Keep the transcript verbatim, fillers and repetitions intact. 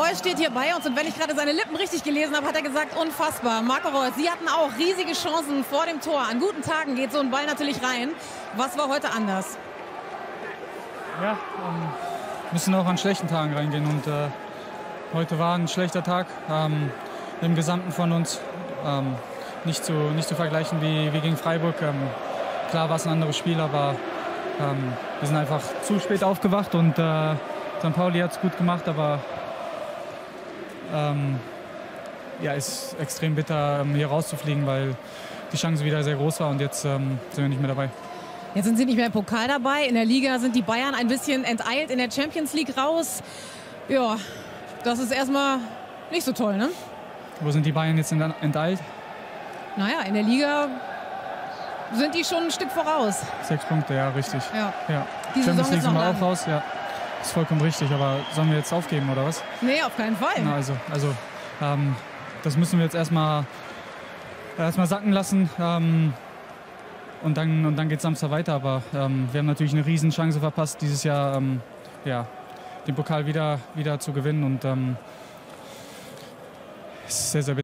Reus steht hier bei uns und wenn ich gerade seine Lippen richtig gelesen habe, hat er gesagt, unfassbar. Marco Reus, Sie hatten auch riesige Chancen vor dem Tor. An guten Tagen geht so ein Ball natürlich rein. Was war heute anders? Ja, ähm, müssen auch an schlechten Tagen reingehen und äh, heute war ein schlechter Tag ähm, im Gesamten von uns. Ähm, nicht, zu, nicht zu vergleichen wie, wie gegen Freiburg. Ähm, klar war es ein anderes Spiel, aber ähm, wir sind einfach zu spät aufgewacht und äh, Sankt Pauli hat es gut gemacht, aber ähm, ja, ist extrem bitter, hier rauszufliegen, weil die Chance wieder sehr groß war und jetzt ähm, sind wir nicht mehr dabei. Jetzt sind Sie nicht mehr im Pokal dabei. In der Liga sind die Bayern ein bisschen enteilt, in der Champions League raus. Ja, das ist erstmal nicht so toll, ne? Wo sind die Bayern jetzt enteilt? Naja, in der Liga sind die schon ein Stück voraus. Sechs Punkte, ja, richtig. Ja. Ja. Die Champions Saison League ist sind noch wir lang. auch raus, ja. Ist vollkommen richtig, aber sollen wir jetzt aufgeben, oder was? Nee, auf keinen Fall. Na, also, also ähm, das müssen wir jetzt erstmal erstmal sacken lassen. Ähm, und dann, und dann geht es Samstag weiter. Aber ähm, wir haben natürlich eine riesen Chance verpasst, dieses Jahr ähm, ja, den Pokal wieder, wieder zu gewinnen. Und ähm, es ist sehr, sehr bitter.